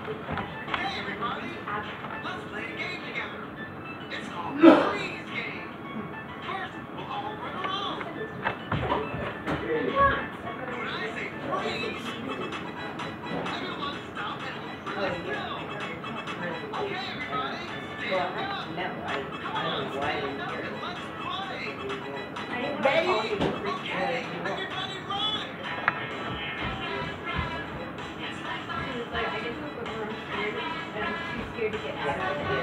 Hey everybody, let's play a game together. It's called the freeze game. First, we'll all run around. When I say freeze, everyone stop and hold really still. Okay, everybody, stand up. Come on, stand up and let's play. Ready? Okay, everybody run. It's like I get to a point where I'm scared and I'm too scared to get out of it.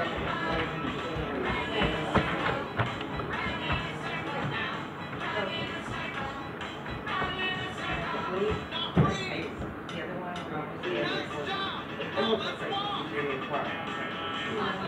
Next stop. Now let's walk.